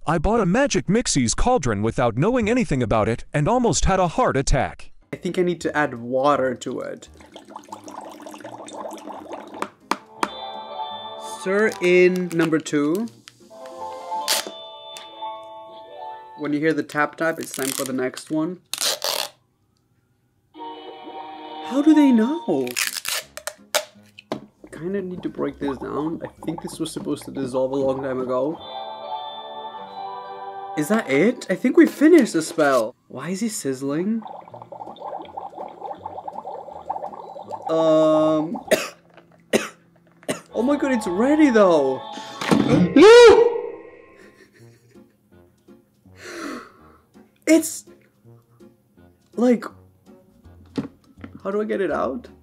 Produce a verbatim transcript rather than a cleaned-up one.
I bought a magic mixies cauldron without knowing anything about it and almost had a heart attack. I think I need to add water to it. Stir in number two. When you hear the tap tap, it's time for the next one. How do they know? Kinda need to break this down. I think this was supposed to dissolve a long time ago. Is that it? I think we finished the spell. Why is he sizzling? Um. Oh my god, it's ready though. It's like, how do I get it out?